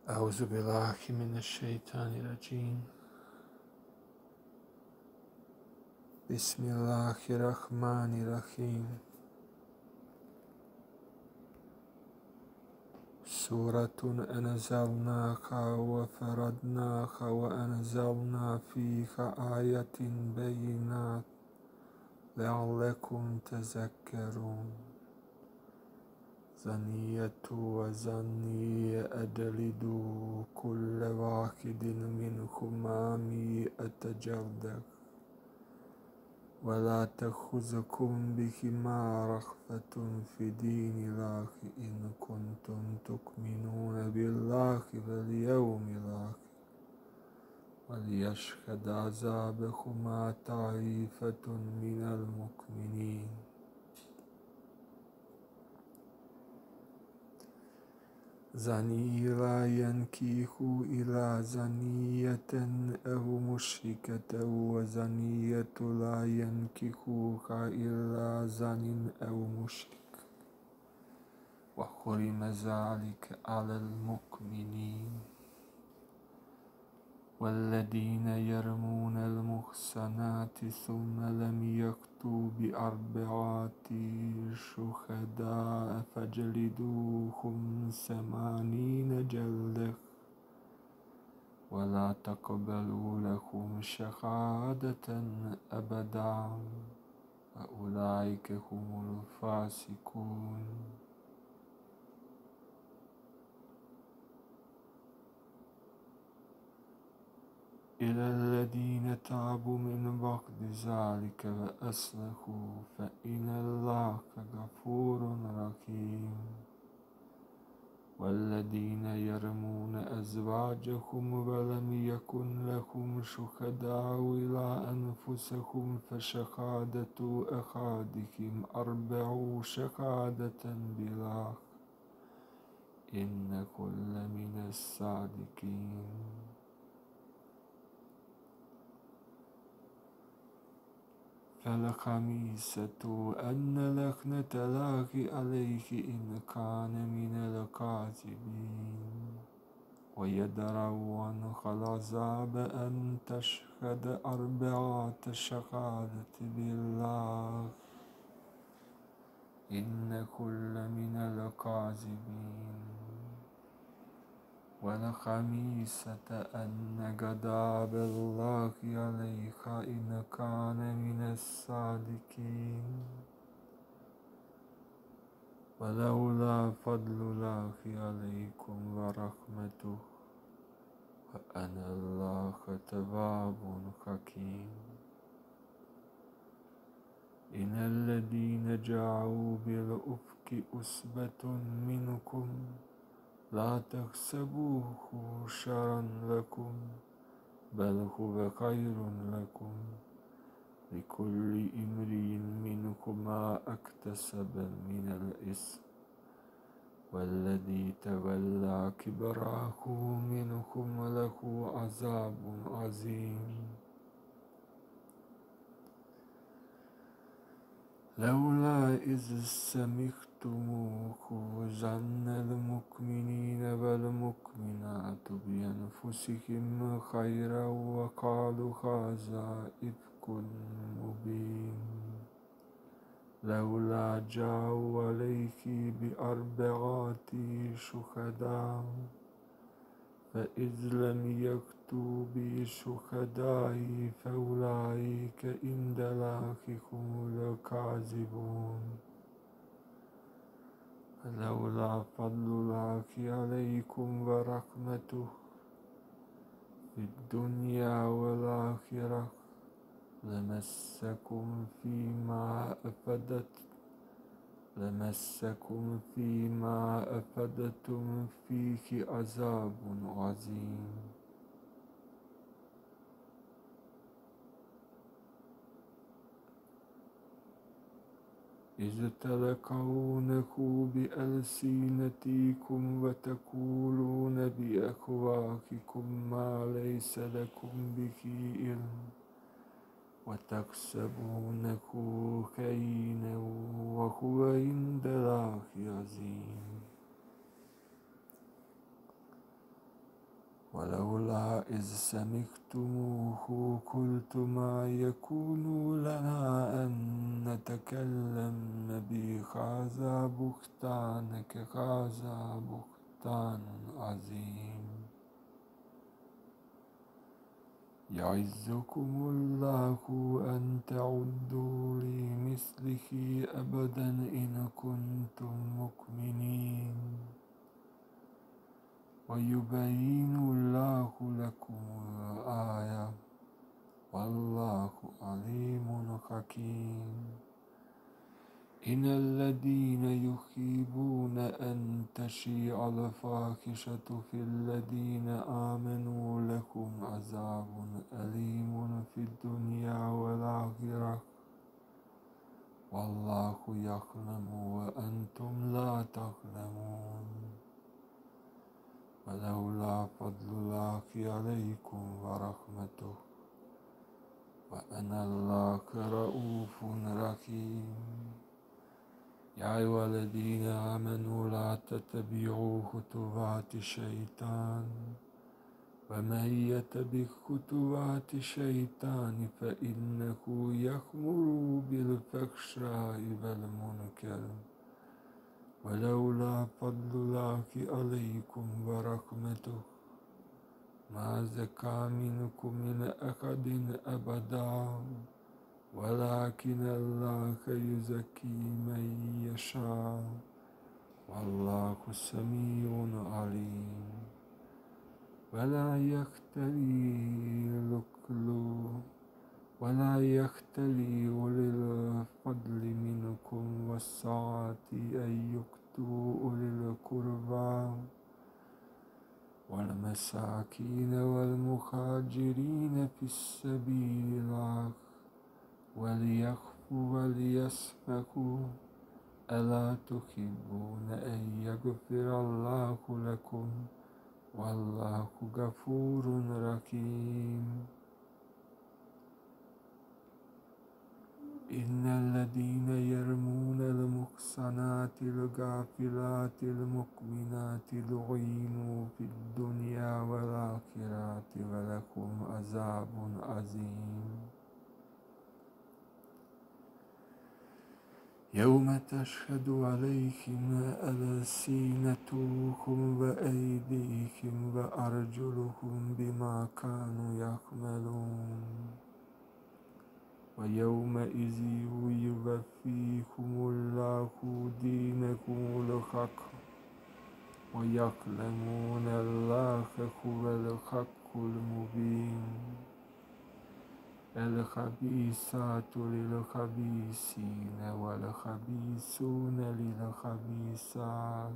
أعوذ بالله من الشيطان الرجيم. بسم الله الرحمن الرحيم. سورة أنزلناها وفرضناها وأنزلنا فيها آيات بينات لعلكم تذكرون. زانية وزاني أجلدوا كل واحد منهما 100 جلدة ولا تأخذكم بهما رأفة في دين الله إن كنتم تؤمنون بالله واليوم الآخر وليشهد عذابهما طائفة من المؤمنين. زاني لا ينكح إلا زانية أو مشركة وزانية لا ينكحها إلا زان أو مشرك وحرم ذلك على المؤمنين. والذين يرمون المحصنات ثم لم يأتوا ب4 شهداء فاجلدوهم 80 جلدة ولا تقبلوا لهم شهادة أبدا وأولئك هم الفاسقون. إلى الذين تابوا من بعد ذلك وأصلحوا فإن الله غفور رحيم. والذين يرمون أزواجهم ولم يكن لهم شهداء إلا أنفسهم فشهادة أحدهم 4 شهادة بالله إنه لمن الصادقين. فالخميسة أن لعنة الله عليه إن كان من الكاذبين ويدرأ عنها العذاب أن تشهد 4 شهادات بالله إنه لمن الكاذبين. والخميسة أن غضب الله عليها إن كان من الصادقين. ولولا فضل الله عليكم ورحمته وأن الله تواب حكيم. إن الذين جاءوا بالإفك عصبة منكم لا تحسبوه شرا لكم بل هو خير لكم لكل امرئ منهم ما اكتسب من الإثم والذي تولى كبره منهم له عذاب عظيم. لولا إذ سمعتموه ظن المؤمنين والمؤمنات بأنفسهم خيرا وقالوا هذا إفك مبين. لولا جاءوا عليه ب4 شهداء فإذ لم يأتوا بشهداء فأولئك عند الله هم الكاذبون. ولولا فضل الله عليكم ورحمته في الدنيا والآخرة لمسكم فيما أفدتم فيه عذاب عظيم. إذ تلقونه بألسنتكم وتقولون بأفواهكم ما ليس لكم به علم وتحسبونه هينا وهو عند الله عظيم. ولولا إذ سمعتموه قلتم ما يكون لنا أن نتكلم بهذا بهتان عظيم يعظكم الله أن تعودوا لمثله أبدا إن كنتم مؤمنين ويبين الله لكم الآية والله عليم حكيم إن الذين يحبون أن تشيع الفاحشة في الذين آمنوا لهم عذاب أليم في الدنيا والآخرة والله يعلم وأنتم لا تعلمون ولولا فضل الله عليكم ورحمته وأن الله رؤوف رحيم يا أيها الذين آمنوا لا تتبعوا خطوات الشيطان ومن يتبع خطوات الشيطان فإنه يأمر بالفحشاء والمنكر ولولا فضل الله عليكم ورحمته ما زكى منكم من أحد أبدا ولكن الله يزكي من يشاء والله سميع عليم ولا يختلي أولي الفضل منكم والسعة أن يؤتوا أولي القربى والمساكين والمهاجرين في سبيل الله وليعفوا وليصفحوا ألا تحبون أن يغفر الله لكم والله غفور رحيم إن الذين يرمون المحصنات الغافلات المؤمنات لعنوا في الدنيا والآخرة ولهم عذاب عظيم يوم تشهد عليهم ألسنتهم وأيديهم وأرجلهم بما كانوا يعملون ويومئذ يوفيهم الله دينهم الحق ويعلمون الله هو الحق المبين الخبيثات للخبيثين والخبيثون للخبيثات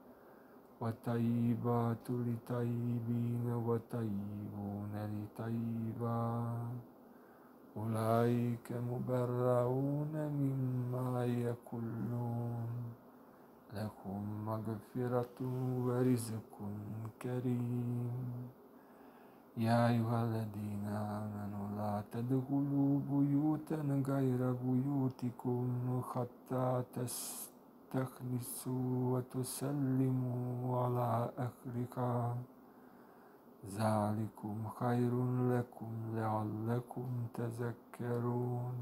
والطيبات للطيبين والطيبون للطيبات أولئك مبرؤون مما يقولون لهم مغفرة ورزق كريم يا أيها الذين آمنوا لا تدخلوا بيوتا غير بيوتكم حتى تستخلصوا وتسلموا على أهلها ذلكم خير لكم لعلكم تذكرون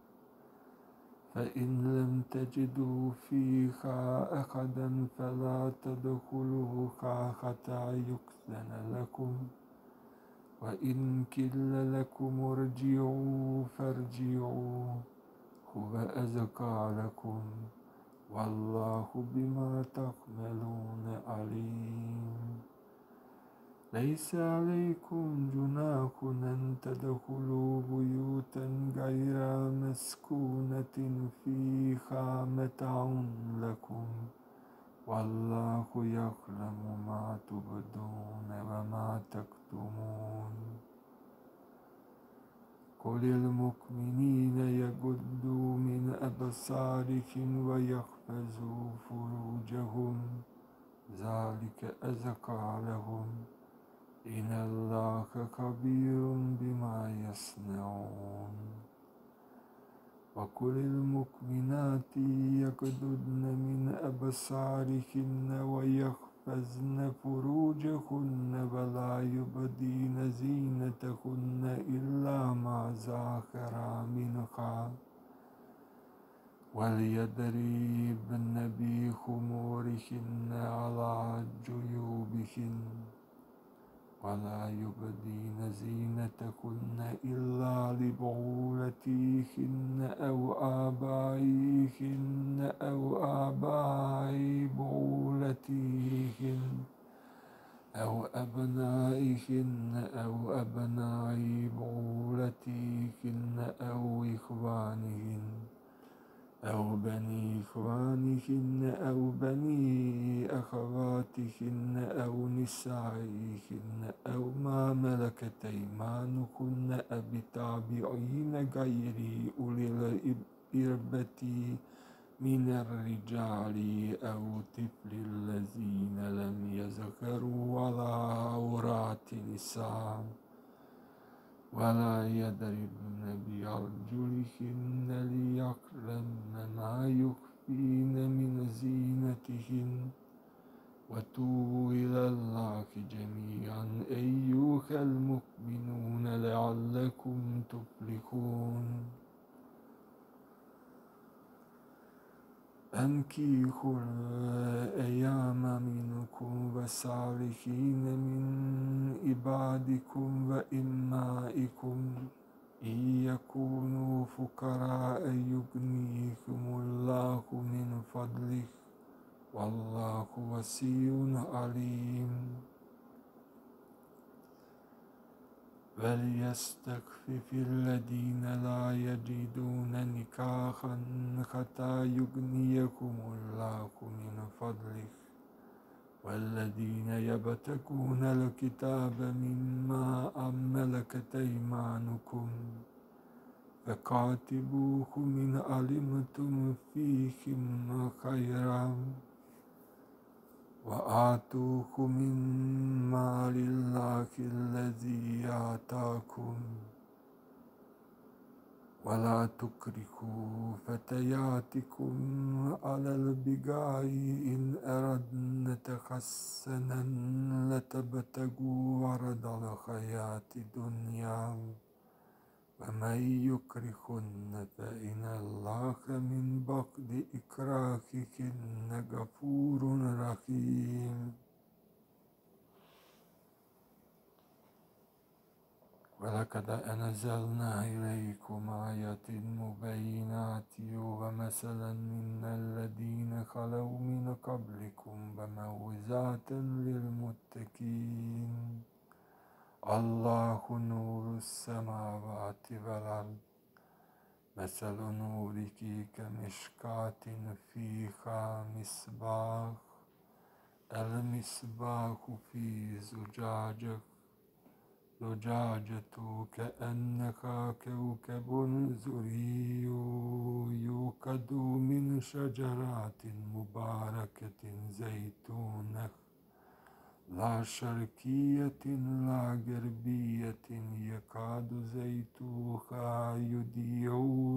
فإن لم تجدوا فيها أحدا فلا تدخلوها حتى يؤذن لكم وإن قيل لكم ارجعوا فارجعوا هو أزكى لكم والله بما تعملون عليم ليس عليكم جناح أن تدخلوا بيوتا غير مسكونة فيها متاع لكم والله يعلم ما تبدون وما تكتمون قل للمؤمنين يغضوا من أبصارهم ويحفظوا فروجهم ذلك أزكى لهم إن الله خبير بما يصنعون وقل للمؤمنات يغضضن من أبصارهن يحفظن فروجهن ولا يبدين زينتهن إلا ما ظهر منها وليضربن بخمورهن على جيوبهن ولا يبدين زينتهن إلا لبعولتهن أو آباء بعولتهن أو أبنائهن أو أبناء بعولتهن أو إخوانهن أو بني إخوانهن أو بني أخواتهن أو نسائهن أو ما ملكت أيمانهن أو التابعين غير أولي الإربة من الرجال أو الطفل الذين لم يظهروا على عورات النساء ولا يضربن بأرجلهن ليعلمن ما يخفين من زينتهن وتوبوا إلى الله جميعا أيها المؤمنون لعلكم تفلحون. أنكحوا الأيام منكم والصالحين من عبادكم وإمائكم إن يكونوا فقراء يغنيهم الله من فضله والله واسع عليم. وليستخفف الذين لا يجدون نكاحا حتى يغنيهم الله من فضله والذين يبتغون الكتاب مما ملكت أيمانكم فكاتبوهم إن علمتم فيهم خيرا وآتوهم من مال الله الذي آتاكم ولا تكرهوا فتياتكم على البغاء إن أردن تحسنا لتبتغوا عرض الحياة الدنيا ومن يكرهن فإن الله من بعد إكراههن غفور رحيم. ولقد أنزلنا إليكم آيات مبينات ومثلا من الذين خلوا من قبلكم وموعظة للمتقين. الله نور السماوات والأرض مثل نوره كمشكاة فيها مصباح المصباح في زجاجة كأنها كوكب دري يوقد من شجرات مباركة زيتونة لا شرقية لا غربية يكاد زيتها يضيء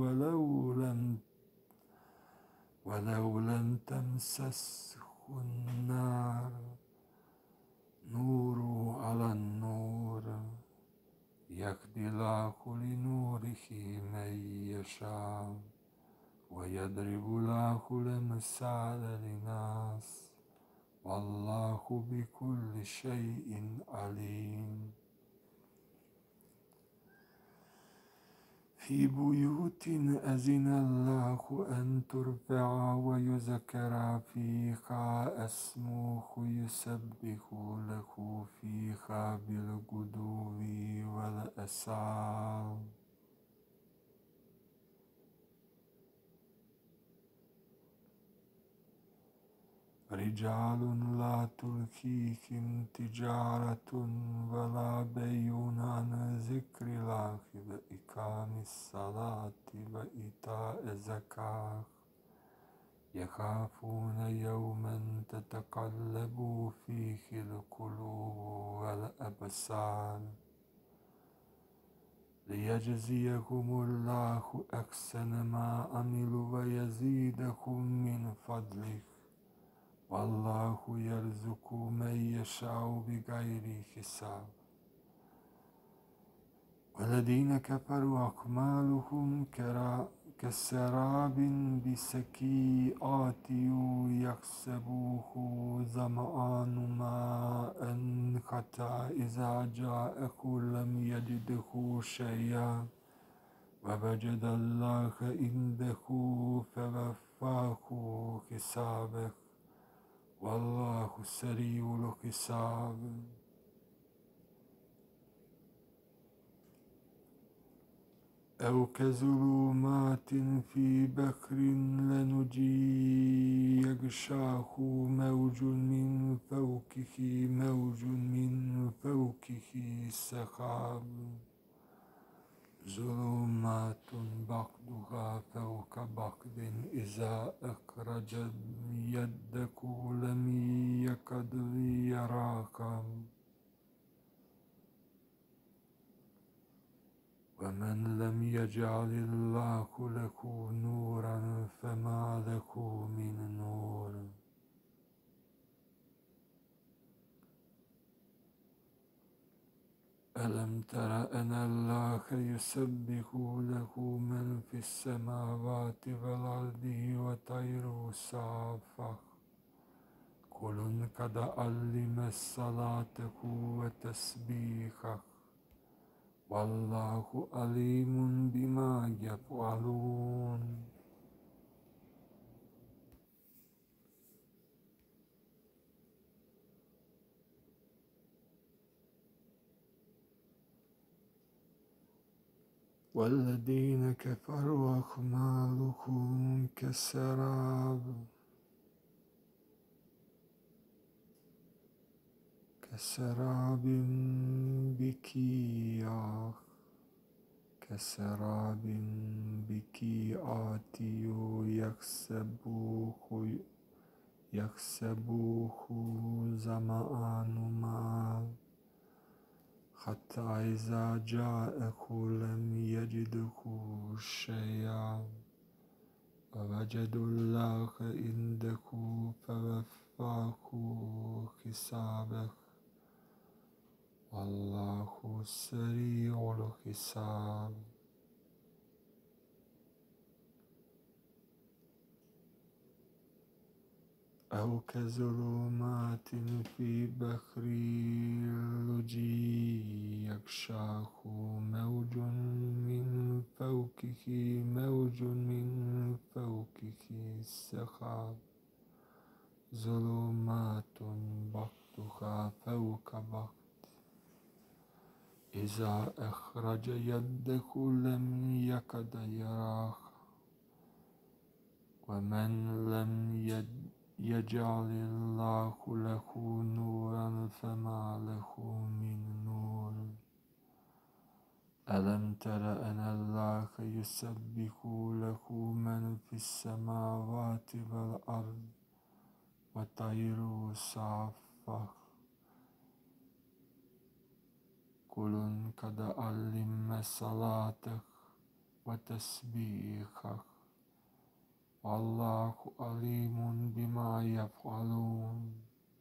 ولو لم تمسسه النار نور على النور يهدي الله لنوره من يشاء ويضرب الله الأمثال للناس والله بكل شيء عليم. في بيوت أذن الله أن ترفع ويذكر فيها اسمه يسبح له فيها بالغدو والآصال. رجال لا تلهيهم تجارة ولا بيع عن ذكر الله وإقام الصلاة وإيتاء الزكاة يخافون يوما تتقلب فيه القلوب والأبصار ليجزيهم الله أحسن ما عملوا ويزيدهم من فضله والله يرزق من يشاء بغير حساب. والذين كفروا أعمالهم كسراب بسيئات يحسبه ظمآن ماء حتى إذا جاءه لم يجده شيئا ووجد الله عنده فوفاه حسابه والله سريع الحساب. أو كظلمات في بحر لجي يغشاه موج من فوقه سحاب ظلمات بعضها فوق بعض إذا أخرج يده لم يكد يراها ومن لم يجعل الله له نورا فما له من نور. ألم تر أن الله يسبح له من في السماوات والأرض وطير صافة كل قد علم صلاته وتسبيحه والله عليم بما يفعلون. والذين كفروا أعمالهم كسراب بقيعة يحسبه ظمآن ماء حتى إذا جاءه لم يجده شيئا ووجد الله عنده فوفاه حسابه والله سريع الحساب. أو كظلمات في بحر لجي يغشاه موج من فوقه سحاب ظلمات بعضها فوق بعض إذا أخرج يده لم يكد يراها ومن لم يجعل الله له نورا فما له من نور. ألم تر أن الله يسبح له من في السماوات والأرض وطير صافة كل قد علم صلاته وتسبيحه والله عليم بما يفعلون.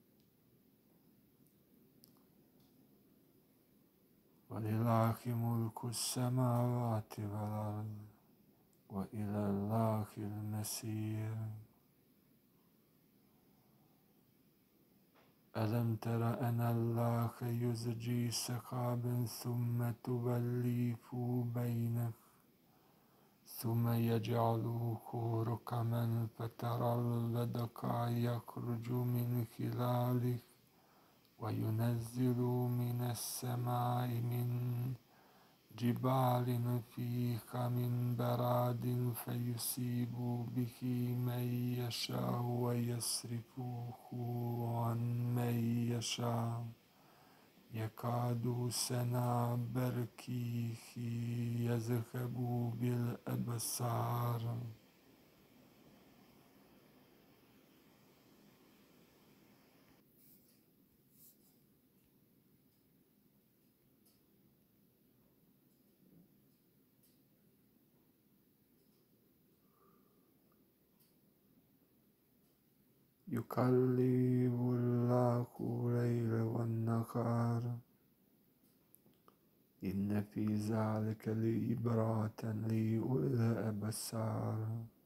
ولله ملك السماوات والأرض وإلى الله المصير. ألم تر أن الله يزجي سحابا ثم تؤلف بينه ثم يجعله ركما فترى الودق يخرج من خلاله وينزل من السماء من جبال فيها من براد فيصيب به من يشاء ويصرفه عن من يشاء يكاد سنا برقه يذهب بالأبصار. يقلب الله الليل والنهار إن في ذلك لعبرة لأولي الأبصار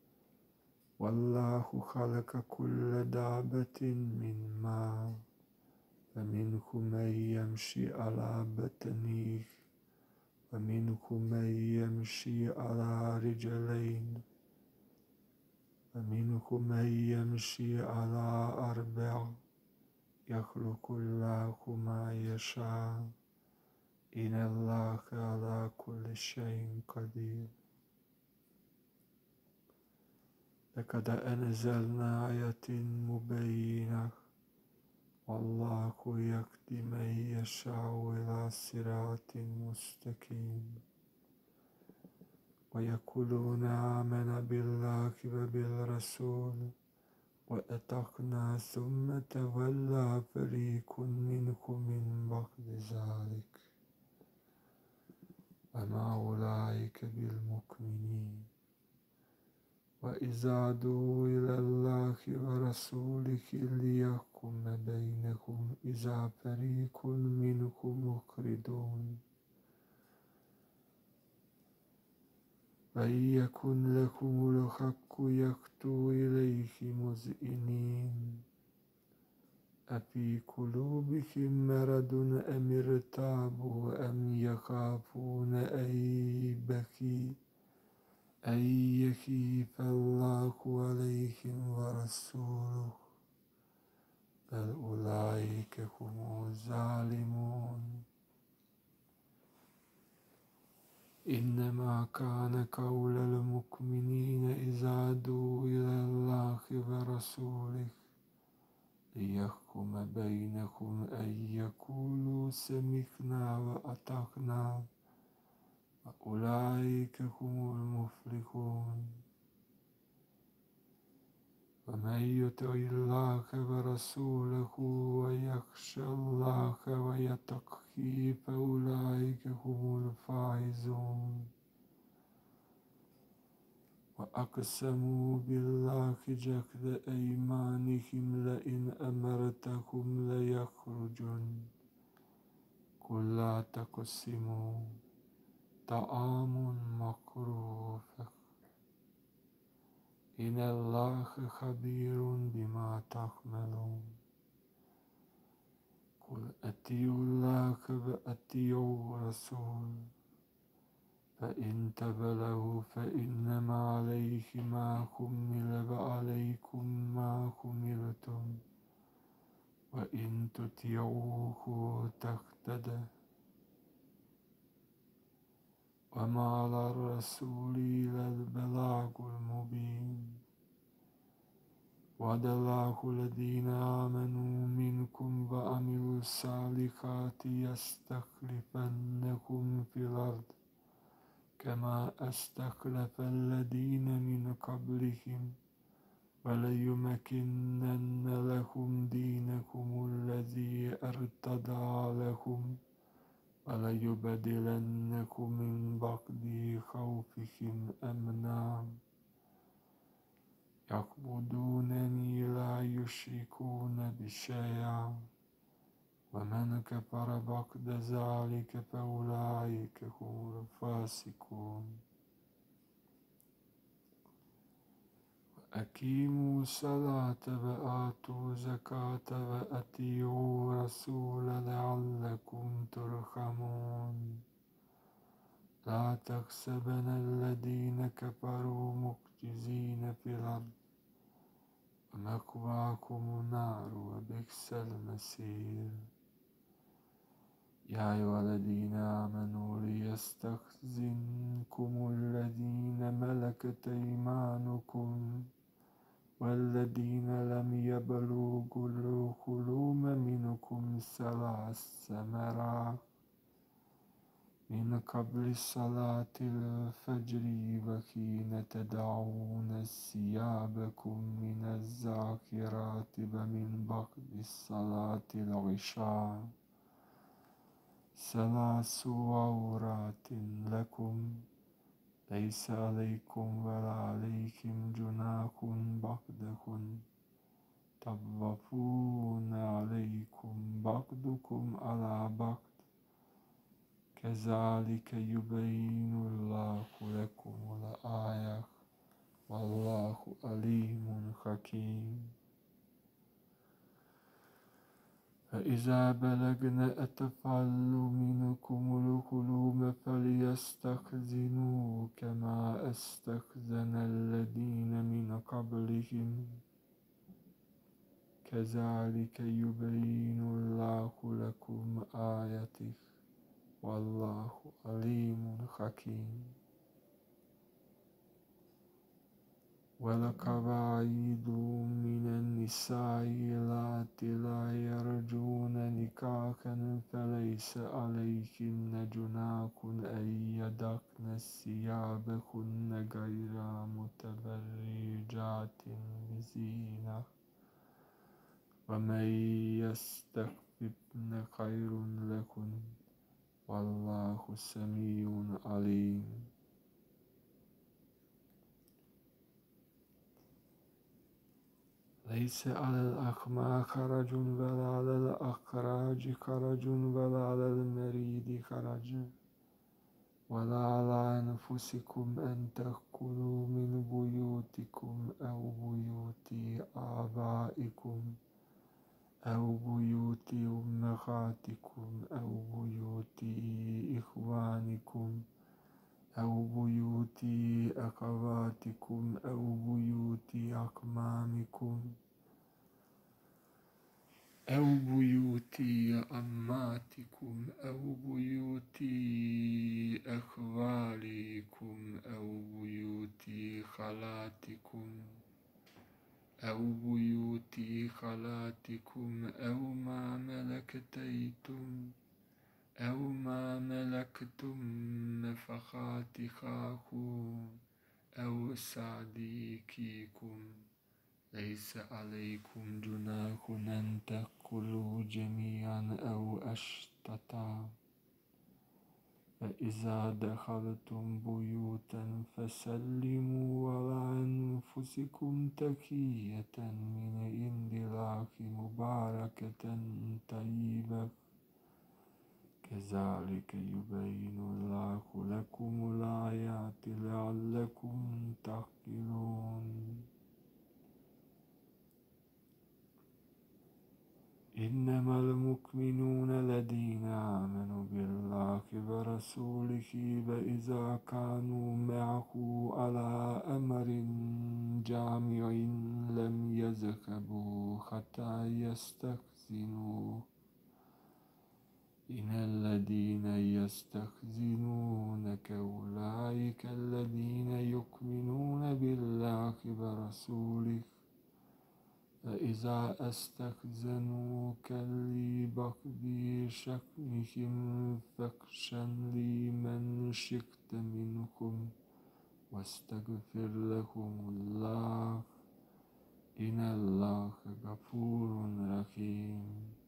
والله خلق كل دابة من ماء فمنكم من يمشي على بطنه ومنكم من يمشي على رجلين ومنكم من يمشي على أربع يخلق الله ما يشاء إن الله على كل شيء قدير. لقد أنزلنا آية مبينة والله يهدي من يشاء إلى صراط مستقيم ويقولون آمنا بالله وبالرسول وأطعنا ثم تولى فريق منكم من بعد ذلك وما أولئك بالمؤمنين وإذا دعوا إلى الله ورسوله ليحكم بينهم إذا فريق منكم معرضون وإن يكن لكم الحق يأتوا إليه مذعنين أفي قلوبهم مرض أم ارتابوا أم يخافون أن يخيف الله عليهم ورسوله بل أولئك هم الظالمون. إنما كان قول المؤمنين إذا دعوا إلى الله ورسوله ليحكم بينهم أن يقولوا سمعنا وأطعنا وأولئك هم المفلحون. ومن يطع الله ورسوله ويخشى الله ويتقه فأولئك هم الفائزون. وأقسموا بالله جهد أيمانهم لئن أمرتهم ليخرجن قل لا تقسموا طعام مكروه إن الله خبير بما تعملون. قل أطيعوا الله وأطيعوا الرسول فإن تولوا فإنما عليه ما حمل وعليكم ما حملتم وإن تطيعوه تهتدوا وما على الرسول إلا البلاغ المبين. وعد الله الذين آمنوا منكم وعملوا الصالحات يستخلفنكم في الأرض كما استخلف الذين من قبلهم وليمكنن لهم دينكم الذي ارتضى لهم وليبدلنكم من بعد خوفهم أمنا يعبدونني لا يشركون بي شيئا ومن كفر بعد ذلك فأولئك هم الفاسقون. أقيموا الصلاة وآتوا الزكاة وأطيعوا الرسول لعلكم ترحمون. لا تحسبن الذين كفروا معجزين في الأرض ومأواكم النار وبئس المصير. يا أيها الذين آمنوا ليستخزنكم الذين ملكت أيمانكم والذين لم يبلغوا الحلم منكم 3 مرات من قبل صلاة الفجر وحين تضعون ثيابكم من الظهيرة ومن بعد صلاة العشاء 3 عورات لكم ليس عليكم ولا عليهم جناح بعدهن طوفون عليكم بعضكم على بعض كذلك يبين الله لكم الآيات والله عليم حكيم. فإذا بلغن الأطفال منكم الحلم فليستأذنوا كما استأذن الذين من قبلهم كذلك يبين الله لكم آياته والله عليم حكيم. والقواعد من النساء اللاتي لا يرجون نكاحا فليس عليهن جناح أن يضعن ثيابهن غير متبرجات بزينة ومن يستعففن خير لهن والله سميع عليم. ليس على الأعمى حرج ولا على الأعرج حرج ولا على المريض حرج ولا على أنفسكم أن تأكلوا من بيوتكم أو بيوت آبائكم أو بيوت أمهاتكم أو بيوت إخوانكم أو بيوت أخواتكم أو بيوت أعمامكم أو بيوت أماتكم أو بيوت أخوالكم أو بيوت خالاتكم أو بيوت خالاتكم أو ما ملكتم مفاتيحه أو صديقكم ليس عليكم جناح أن تأكلوا جميعا أو أشتاتا. فإذا دخلتم بيوتا فسلموا على أنفسكم تحية من عند الله مباركة طيبة كذلك يبين الله لكم الآيات لعلكم تعقلون. إنما المؤمنون الذين آمنوا بالله ورسوله وإذا كانوا معه على أمر جامع لم يذهبوا حتى يستأذنوه. إن الذين يستأذنونك أولئك الذين يؤمنون بالله ورسوله فإذا استأذنوك لبعض شأنهم فأذن لمن شئت منهم واستغفر لهم الله إن الله غفور رحيم.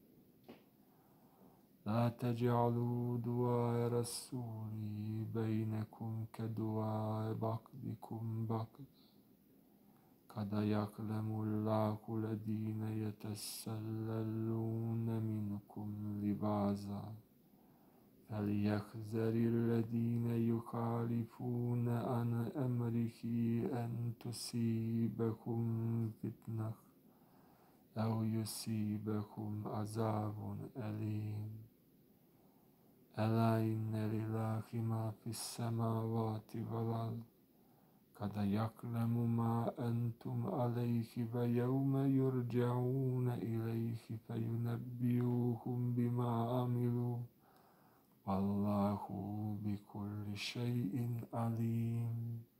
لا تجعلوا دعاء الرسول بينكم كدعاء بعضكم بعضا قد يعلم الله الذين يتسللون منكم لواذا فليحذر الذين يخالفون عن أمره أن تصيبهم فتنة أو يصيبهم عذاب أليم. ألا إن لله ما في السماوات والأرض قد يعلم ما أنتم عليه ويوم يرجعون إليه فينبئهم بما عملوا والله بكل شيء عليم.